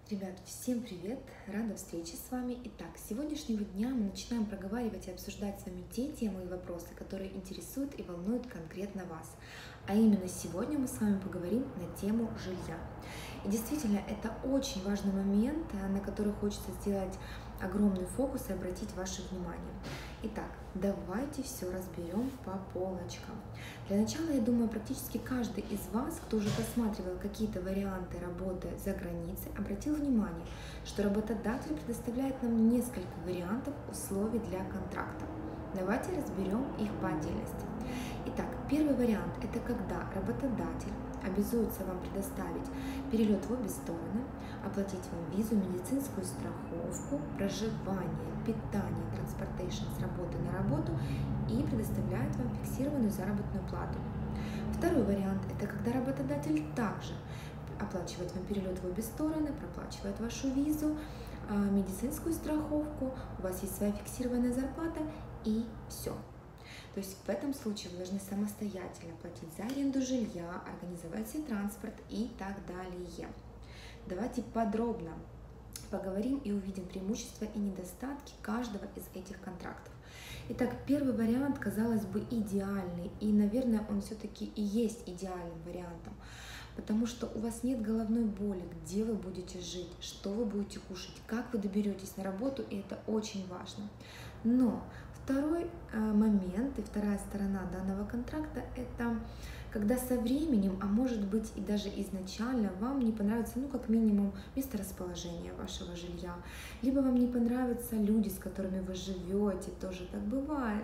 Ребят, всем привет! Рада встрече с вами. Итак, с сегодняшнего дня мы начинаем проговаривать и обсуждать с вами те темы и вопросы, которые интересуют и волнуют конкретно вас. А именно сегодня мы с вами поговорим на тему жилья. И действительно, это очень важный момент, на который хочется сделать огромный фокус и обратить ваше внимание. Итак, давайте все разберем по полочкам. Для начала, я думаю, практически каждый из вас, кто уже посматривал какие-то варианты работы за границей, обратил внимание, что работодатель предоставляет нам несколько вариантов условий для контракта. Давайте разберем их по отдельности. Итак, первый вариант – это когда работодатель обязуется вам предоставить перелет в обе стороны, оплатить вам визу, медицинскую страховку, проживание, питание, транспортейшн с работы на работу и предоставляет вам фиксированную заработную плату. Второй вариант – это когда работодатель также оплачивает вам перелет в обе стороны, проплачивает вашу визу, медицинскую страховку, у вас есть своя фиксированная зарплата и все. То есть в этом случае вы должны самостоятельно платить за аренду жилья, организовать себе транспорт и так далее. Давайте подробно поговорим и увидим преимущества и недостатки каждого из этих контрактов. Итак, первый вариант, казалось бы, идеальный, и, наверное, он все-таки и есть идеальным вариантом, потому что у вас нет головной боли, где вы будете жить, что вы будете кушать, как вы доберетесь на работу, и это очень важно. Но второй момент и вторая сторона данного контракта – это когда со временем, а может быть и даже изначально, вам не понравится, как минимум, месторасположение вашего жилья, либо вам не понравятся люди, с которыми вы живете, тоже так бывает,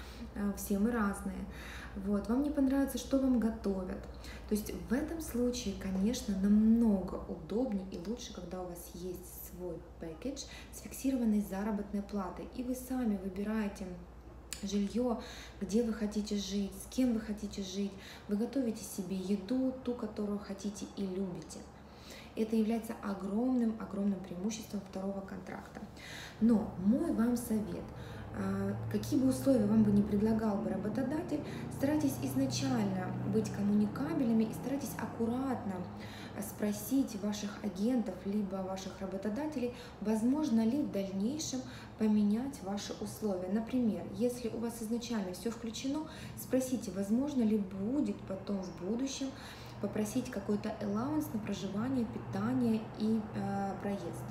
все мы разные. Вам не понравится, что вам готовят. То есть в этом случае, конечно, намного удобнее и лучше, когда у вас есть свой пакетж с фиксированной заработной платой, и вы сами выбираете жилье, где вы хотите жить, с кем вы хотите жить, вы готовите себе еду, ту, которую хотите и любите. Это является огромным преимуществом второго контракта. Но мой вам совет: какие бы условия вам бы не предлагал бы работодатель, старайтесь изначально быть коммуникабельными и старайтесь аккуратно спросить ваших агентов либо ваших работодателей, возможно ли в дальнейшем поменять ваши условия. Например, если у вас изначально все включено, спросите, возможно ли будет потом в будущем попросить какой-то allowance на проживание, питание и проезд,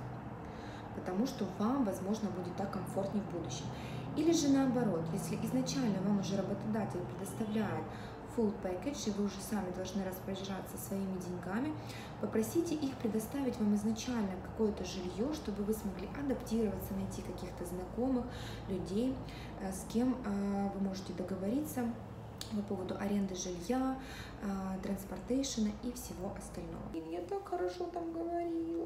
потому что вам, возможно, будет так комфортнее в будущем. Или же наоборот, если изначально вам уже работодатель предоставляет full package, и вы уже сами должны распоряжаться своими деньгами, попросите их предоставить вам изначально какое-то жилье, чтобы вы смогли адаптироваться, найти каких-то знакомых людей, с кем вы можете договориться по поводу аренды жилья, транспортейшена и всего остального. Я так хорошо там говорила.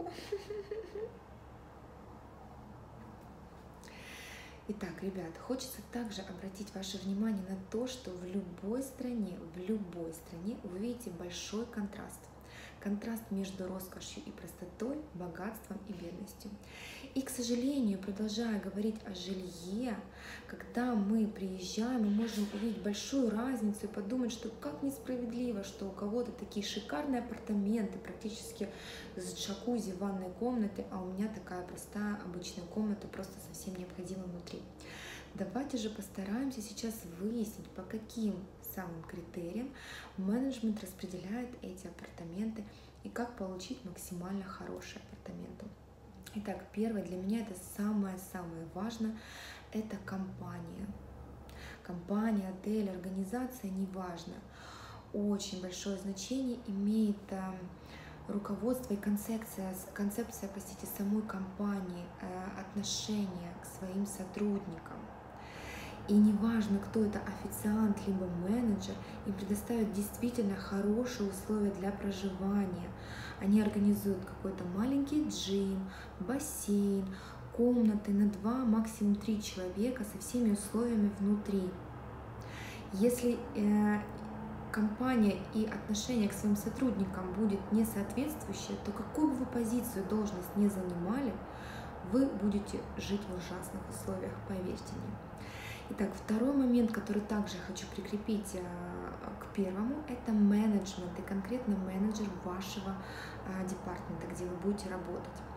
Итак, ребят, хочется также обратить ваше внимание на то, что в любой стране вы видите большой контраст. Контраст между роскошью и простотой, богатством и бедностью. И, к сожалению, продолжая говорить о жилье, когда мы приезжаем, мы можем увидеть большую разницу и подумать, что как несправедливо, что у кого-то такие шикарные апартаменты, практически с джакузи, ванной комнатой, а у меня такая простая обычная комната, просто совсем необходима внутри. Давайте же постараемся сейчас выяснить, по каким самым критериям менеджмент распределяет эти апартаменты и как получить максимально хорошие апартаменты. Итак, первое, для меня это самое-самое важное, это компания. Компания, отель, организация, неважно. Очень большое значение имеет руководство и концепция, самой компании, отношения к своим сотрудникам. И неважно, кто это, официант либо менеджер, им предоставят действительно хорошие условия для проживания. Они организуют какой-то маленький джим, бассейн, комнаты на 2, максимум 3 человека со всеми условиями внутри. Если компания и отношение к своим сотрудникам будет не соответствующее, то какую бы вы позицию, должность не занимали, вы будете жить в ужасных условиях, поверьте мне. Итак, второй момент, который также хочу прикрепить к первому, это менеджмент и конкретно менеджер вашего департамента, где вы будете работать.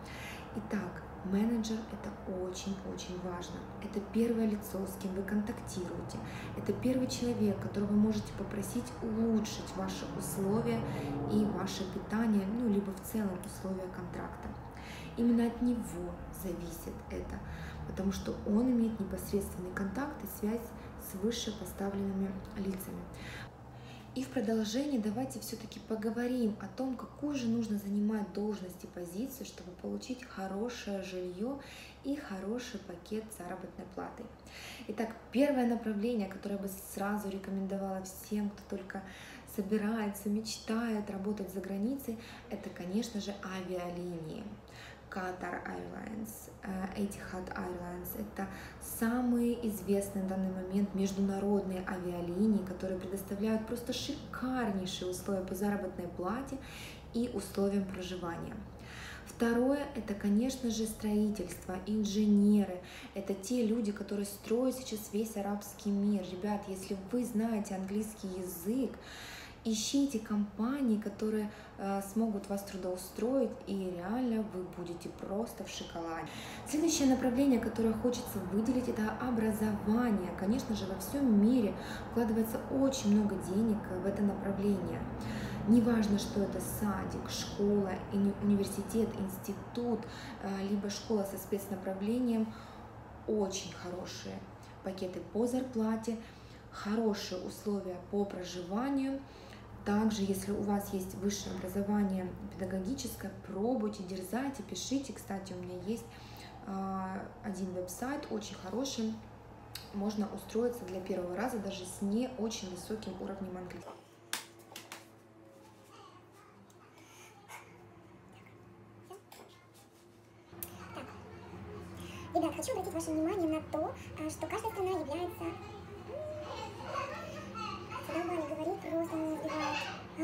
Итак, менеджер – это очень-очень важно. Это первое лицо, с кем вы контактируете. Это первый человек, которого вы можете попросить улучшить ваши условия и ваше питание, ну, либо в целом условия контракта. Именно от него зависит это, потому что он имеет непосредственный контакт и связь с вышепоставленными лицами. И в продолжении давайте все-таки поговорим о том, какую же нужно занимать должность и позицию, чтобы получить хорошее жилье и хороший пакет заработной платы. Итак, первое направление, которое я бы сразу рекомендовала всем, кто только собирается, мечтает работать за границей, это, конечно же, авиалинии. Qatar Airlines, Etihad Airlines – это самые известные в данный момент международные авиалинии, которые предоставляют просто шикарнейшие условия по заработной плате и условиям проживания. Второе – это, конечно же, строительство, инженеры. Это те люди, которые строят сейчас весь арабский мир. Ребят, если вы знаете английский язык, ищите компании, которые смогут вас трудоустроить, и реально вы будете просто в шоколаде. Следующее направление, которое хочется выделить, это образование. Конечно же, во всем мире вкладывается очень много денег в это направление. Неважно, что это садик, школа, университет, институт, либо школа со спецнаправлением, очень хорошие пакеты по зарплате, хорошие условия по проживанию. Также, если у вас есть высшее образование педагогическое, пробуйте, дерзайте, пишите. Кстати, у меня есть один веб-сайт, очень хороший. Можно устроиться для первого раза даже с не очень высоким уровнем английского. Ребят, хочу обратить ваше внимание на то, что каждая страна является... Задолбали говорить, просто не избивают.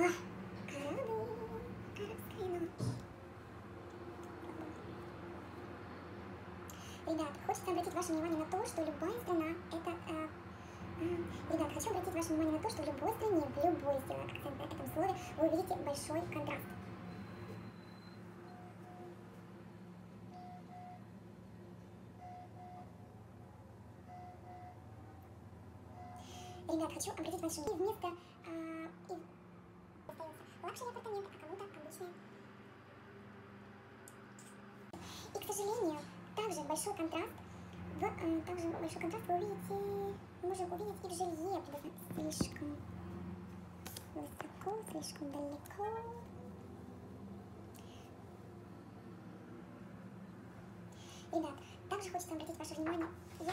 Ребят, хочется обратить ваше внимание на то, что любая страна это... Ребят, хочу обратить ваше внимание на то, что в любой стране, в любой, сделаю акцент на этом слове, вы увидите большой контраст. Ребят, хочу обратить ваше внимание вместо лакшери апартаменты, а кому-то обычные. И, к сожалению, также большой контраст вы можем увидеть и в жилье, слишком высоко, слишком далеко. Ребят, также хочется обратить ваше внимание.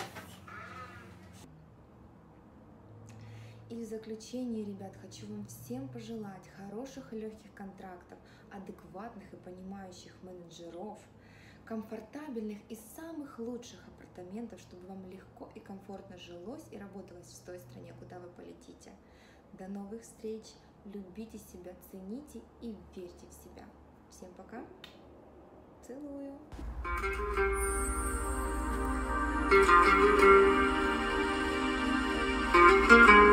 И в заключение, ребят, хочу вам всем пожелать хороших и легких контрактов, адекватных и понимающих менеджеров, комфортабельных и самых лучших апартаментов, чтобы вам легко и комфортно жилось и работалось в той стране, куда вы полетите. До новых встреч! Любите себя, цените и верьте в себя. Всем пока! Целую! Thank you.